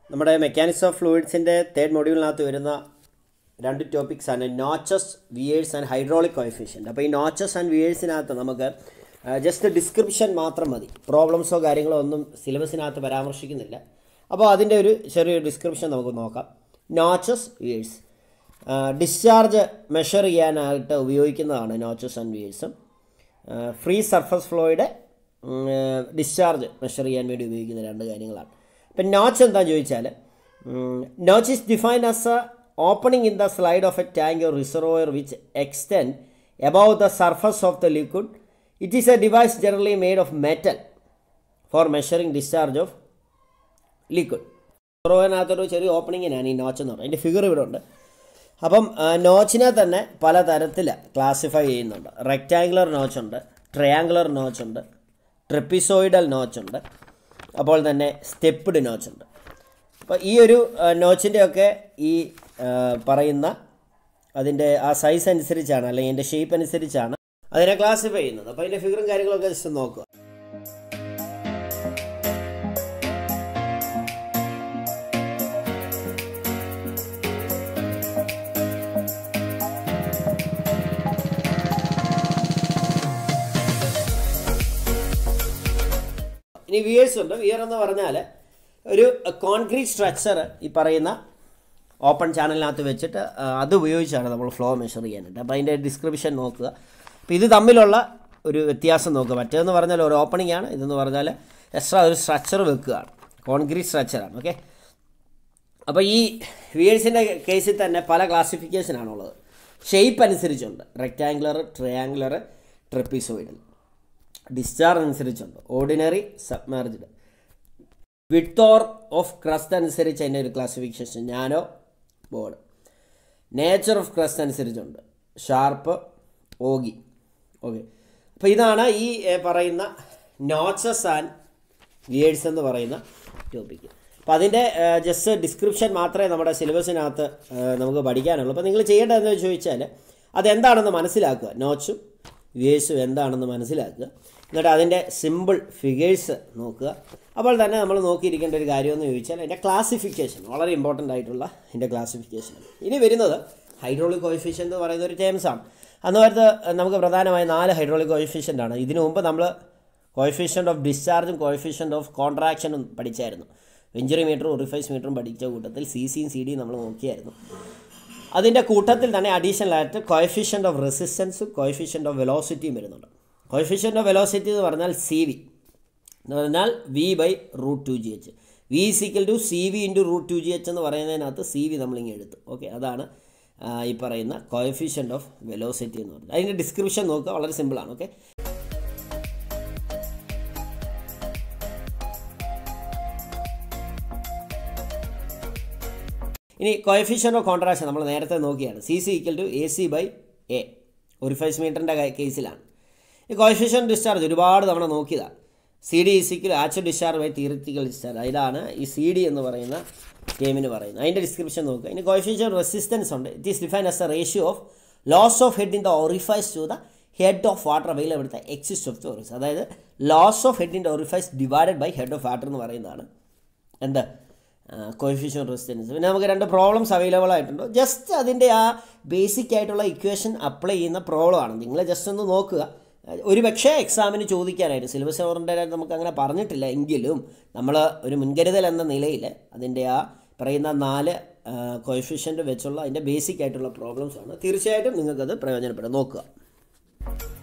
നമ്മുടെ mechanics of ഫ്ലൂയിഡ്സിൻ്റെ third മൊഡ്യൂളിനകത്ത് വരുന്ന രണ്ട് ടോപ്പിക്സാണ് notches, weirs and hydraulic coefficient. അപ്പോൾ ഈ നോച്ചസ് ആൻഡ് വിയേഴ്സിനകത്ത് നമുക്ക് ജസ്റ്റ് ഡിസ്ക്രിപ്ഷൻ മാത്രം മതി. പ്രോബ്ലംസോ കാര്യങ്ങളോ ഒന്നും സിലബസിനകത്ത് പരാമർശിക്കുന്നില്ല. അപ്പോൾ അതിൻ്റെ ഒരു ചെറിയൊരു ഡിസ്ക്രിപ്ഷൻ നമുക്ക് നോക്കാം. നോച്ചസ്, വിയേഴ്സ് ഡിസ്ചാർജ് മെഷർ ചെയ്യാനായിട്ട് ഉപയോഗിക്കുന്നതാണ് നോച്ചസ് ആൻഡ് വിയേഴ്സും. ഫ്രീ സർഫസ് ഫ്ലോയുടെ ഡിസ്ചാർജ് മെഷർ ചെയ്യാൻ വേണ്ടി ഉപയോഗിക്കുന്ന രണ്ട് കാര്യങ്ങളാണ്. ഇപ്പം നോച്ച് എന്താണെന്ന് ചോദിച്ചാൽ, notch is defined as a opening in the slide of a tank or reservoir which extend above the surface of the liquid. It is a device generally made of metal for measuring discharge of liquid. റിസർവോയറിനകത്തൊരു ചെറിയ ഓപ്പണിങ്ങിനാണ് ഈ notch എന്ന് പറയുന്നത്. അതിൻ്റെ figure ഇവിടെ ഉണ്ട്. അപ്പം നോച്ചിനെ തന്നെ പല തരത്തിൽ ക്ലാസിഫൈ ചെയ്യുന്നുണ്ട്. റെക്റ്റാങ്കുലർ നോച്ചുണ്ട്, ട്രയാങ്കുലർ നോച്ചുണ്ട്, ട്രെപ്പിസോയിഡൽ നോച്ചുണ്ട്, അപ്പോൾ തന്നെ സ്റ്റെപ്പ്ഡ് നോച്ചുണ്ട്. അപ്പോൾ ഈ ഒരു നോച്ചിൻ്റെയൊക്കെ ഈ പറയുന്ന അതിൻ്റെ ആ സൈസ് അനുസരിച്ചാണ്, അല്ലെങ്കിൽ അതിൻ്റെ ഷേപ്പ് അനുസരിച്ചാണ് അതിനെ ക്ലാസിഫൈ ചെയ്യുന്നത്. അപ്പോൾ അതിൻ്റെ ഫിഗറും കാര്യങ്ങളൊക്കെ ജസ്റ്റ് നോക്കുക. ഇനി വിയേഴ്സ് ഉണ്ട്. വിയർ എന്ന് പറഞ്ഞാൽ ഒരു കോൺക്രീറ്റ് സ്ട്രക്ചർ ഈ പറയുന്ന ഓപ്പൺ ചാനലിനകത്ത് വെച്ചിട്ട് അത് ഉപയോഗിച്ചാണ് നമ്മൾ ഫ്ലോ മെഷർ ചെയ്യാനായിട്ട്. അപ്പോൾ അതിൻ്റെ ഡിസ്ക്രിപ്ഷൻ നോക്കുക. അപ്പോൾ ഇത് തമ്മിലുള്ള ഒരു വ്യത്യാസം നോക്കുക. മറ്റേതെന്ന് പറഞ്ഞാൽ ഒരു ഓപ്പണിംഗ് ആണ്, ഇതെന്ന് പറഞ്ഞാൽ എക്സ്ട്രാ ഒരു സ്ട്രക്ചർ വെക്കുകയാണ്, കോൺക്രീറ്റ് സ്ട്രക്ചറാണ്. ഓക്കെ. അപ്പോൾ ഈ വിയേഴ്സിൻ്റെ കേസിൽ തന്നെ പല ക്ലാസിഫിക്കേഷനാണുള്ളത്. ഷേപ്പ് അനുസരിച്ചുണ്ട്, റെക്റ്റാങ്കുലർ, ട്രയാങ്കുലർ, ട്രെപ്പിസോയിഡൽ. ഡിസ്ചാർജ് അനുസരിച്ചുണ്ട്, ordinary, submerged. Width of crest അനുസരിച്ച് അതിൻ്റെ ഒരു ക്ലാസിഫിക്കേഷൻ, narrow, broad. Nature of crest അനുസരിച്ചുണ്ട്, ഷാർപ്പ്, ഓഗി. ഓക്കെ. അപ്പോൾ ഇതാണ് ഈ പറയുന്ന നോച്ചസ് ആൻഡ് വിയേഴ്സ് എന്ന് പറയുന്ന ടോപ്പിക്ക്. അപ്പോൾ അതിൻ്റെ ജസ്റ്റ് ഡിസ്ക്രിപ്ഷൻ മാത്രമേ നമ്മുടെ സിലബസിനകത്ത് നമുക്ക് പഠിക്കാനുള്ളൂ. അപ്പോൾ നിങ്ങൾ ചെയ്യേണ്ടതെന്ന് ചോദിച്ചാൽ അതെന്താണെന്ന് മനസ്സിലാക്കുക, നോച്ചും വിയേഴ്സും എന്താണെന്ന് മനസ്സിലാക്കുക. എന്നിട്ട് അതിൻ്റെ സിമ്പിൾ ഫിഗേഴ്സ് നോക്കുക. അപ്പോൾ തന്നെ നമ്മൾ നോക്കിയിരിക്കേണ്ട ഒരു കാര്യമെന്ന് ചോദിച്ചാൽ അതിൻ്റെ ക്ലാസിഫിക്കേഷൻ, വളരെ ഇമ്പോർട്ടൻ്റ് ആയിട്ടുള്ള അതിൻ്റെ ക്ലാസിഫിക്കേഷൻ. ഇനി വരുന്നത് ഹൈഡ്രോളിക് കോഎഫിഷ്യൻ്റ് എന്ന് പറയുന്ന ഒരു ടേംസാണ്. അന്നേരത്ത് നമുക്ക് പ്രധാനമായി 4 ഹൈഡ്രോളിക് കോഎഫിഷ്യൻ്റ് ആണ്. ഇതിനു മുമ്പ് നമ്മൾ കോഎഫിഷ്യൻ്റ് ഓഫ് ഡിസ്ചാർജും കോഎഫിഷ്യൻ്റ് ഓഫ് കോൺട്രാക്ഷനും പഠിച്ചായിരുന്നു. വെഞ്ചുറി മീറ്ററും ഒറിഫൈസ് മീറ്ററും പഠിച്ച കൂട്ടത്തിൽ സിയും സി ഡിയും നമ്മൾ നോക്കിയായിരുന്നു. അതിൻ്റെ കൂട്ടത്തിൽ തന്നെ അഡീഷണൽ ആയിട്ട് കോഎഫിഷ്യൻ്റ് ഓഫ് റെസിസ്റ്റൻസും കോഎഫിഷ്യൻ്റ് ഓഫ് വെലോസിറ്റിയും വരുന്നുണ്ട്. കോഎഫിഷ്യൻ്റ് ഓഫ് വെലോസിറ്റി എന്ന് പറഞ്ഞാൽ സി വി എന്ന് പറഞ്ഞാൽ V/√2gh. V = CV × √2gh എന്ന് പറയുന്നതിനകത്ത് സി വി നമ്മളിങ്ങനെ എടുത്തു. ഓക്കെ. അതാണ് ഈ പറയുന്ന കോഎഫിഷ്യൻ്റ് ഓഫ് വെലോസിറ്റി എന്ന് പറയുന്നത്. അതിൻ്റെ ഡിസ്ക്രിപ്ഷൻ നോക്കുക, വളരെ സിമ്പിളാണ്. ഓക്കെ. ഇനി കോഎഫിഷ്യൻ്റ് ഓഫ് കോൺട്രാക്ഷൻ നമ്മൾ നേരത്തെ നോക്കിയാണ്. CC = AC/A ഒറിഫൈസ് മീറ്ററിൻ്റെ കേസിലാണ്. ഈ കോഎഫിഷ്യൻ്റ് ഡിസ്ചാർജ് ഒരുപാട് തവണ നോക്കിയതാണ്. CD = actual discharge by theoretical discharge. അതിലാണ് ഈ CD എന്ന് പറയുന്ന ടേമിന് പറയുന്നത്. അതിൻ്റെ ഡിസ്ക്രിപ്ഷൻ നോക്കുക. ഇനി കോഎഫിഷ്യൻ്റ് റെസിസ്റ്റൻസ് ഉണ്ട്. It is defined as a ratio of loss of head in the orifice to the head of water available the exist of the orifice. അതായത് loss of head in the orifice divided by head of water എന്ന് പറയുന്നതാണ് എന്ത് coefficient resistance. പിന്നെ നമുക്ക് 2 problems available ആയിട്ടുണ്ട്. Just അതിൻ്റെ ആ basic ആയിട്ടുള്ള ഇക്വേഷൻ അപ്ലൈ ചെയ്യുന്ന പ്രോബ്ലമാണ്. നിങ്ങൾ ജസ്റ്റ് ഒന്ന് നോക്കുക. ഒരു പക്ഷേ എക്സാമിന് ചോദിക്കാനായിട്ട് സിലബസ് ഓറിയൻറ്റഡ് നമുക്ക് അങ്ങനെ പറഞ്ഞിട്ടില്ല എങ്കിലും നമ്മൾ ഒരു മുൻകരുതൽ എന്ന നിലയിൽ അതിൻ്റെ ആ പറയുന്ന 4 കോഎഫിഷ്യൻ്റ് വെച്ചുള്ള അതിൻ്റെ ബേസിക് ആയിട്ടുള്ള പ്രോബ്ലംസാണ്. തീർച്ചയായിട്ടും നിങ്ങൾക്കത് പ്രയോജനപ്പെടും. നോക്കുക.